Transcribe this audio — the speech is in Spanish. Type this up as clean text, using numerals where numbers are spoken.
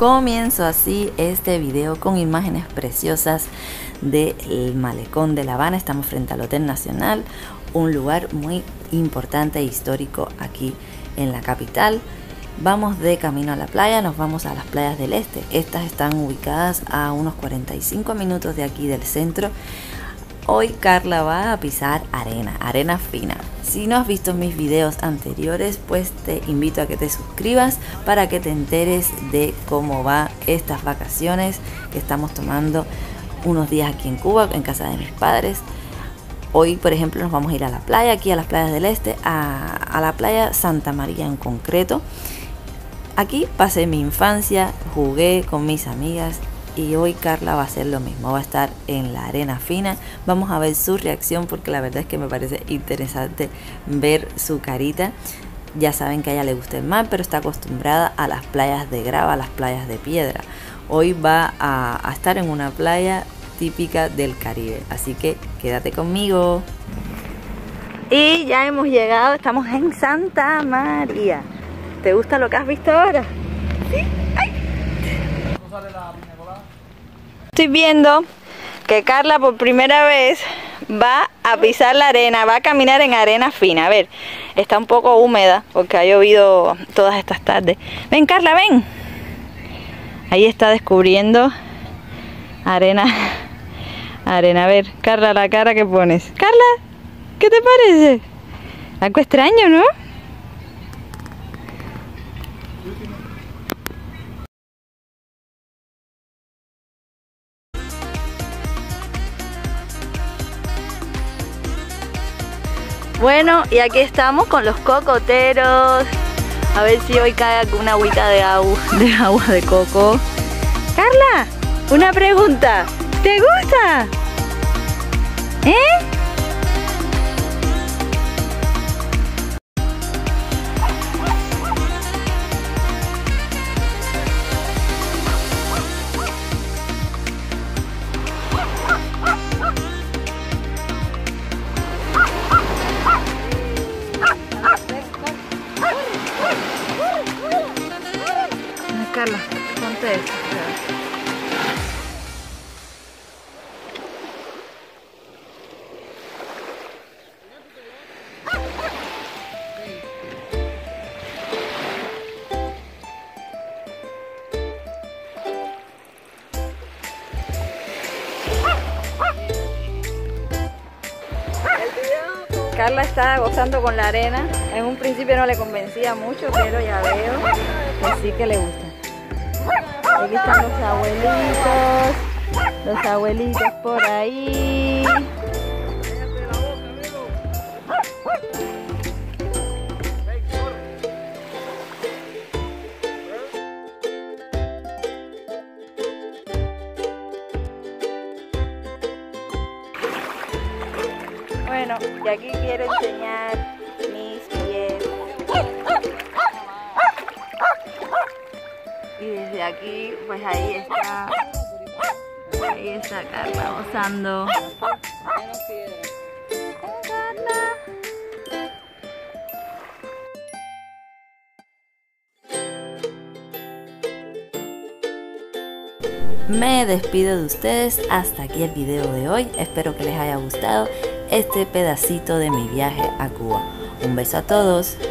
Comienzo así este video con imágenes preciosas del malecón de La Habana. Estamos frente al Hotel Nacional, un lugar muy importante e histórico aquí en la capital. Vamos de camino a la playa, nos vamos a las playas del este. Estas están ubicadas a unos 45 minutos de aquí del centro. Hoy Carla va a pisar arena fina. Si no has visto mis videos anteriores, pues te invito a que te suscribas para que te enteres de cómo va estas vacaciones que estamos tomando unos días aquí en Cuba, en casa de mis padres. Hoy, por ejemplo, nos vamos a ir a la playa, aquí a las playas del este, a la playa Santa María en concreto. Aquí pasé mi infancia, jugué con mis amigas y hoy Carla va a hacer lo mismo, va a estar en la arena fina. Vamos a ver su reacción porque la verdad es que me parece interesante ver su carita. Ya saben que a ella le gusta el mar, pero está acostumbrada a las playas de grava, a las playas de piedra. Hoy va a estar en una playa típica del Caribe, así que quédate conmigo. Y ya hemos llegado, estamos en Santa María. ¿Te gusta lo que has visto ahora? ¿Sí? ¡Ay! Estoy viendo que Carla por primera vez va a pisar la arena, va a caminar en arena fina. A ver, está un poco húmeda porque ha llovido todas estas tardes. Ven Carla, ven. Ahí está descubriendo arena. A ver, Carla, la cara que pones. Carla, ¿qué te parece? Algo extraño, ¿no? Bueno, y aquí estamos con los cocoteros. A ver si hoy cae alguna agüita de agua de coco. Carla, una pregunta. ¿Te gusta? ¿Eh? Carla, ponte esto. Carla está gozando con la arena. En un principio no le convencía mucho, pero ya veo que sí que le gusta. Aquí están los abuelitos por ahí. Bueno, y aquí quiero enseñar mis pies. Y desde aquí, pues ahí está Carla gozando. Me despido de ustedes, hasta aquí el video de hoy. Espero que les haya gustado este pedacito de mi viaje a Cuba. Un beso a todos.